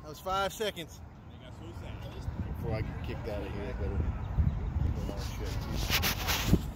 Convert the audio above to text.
That was 5 seconds. Before I can kick that out of here, I better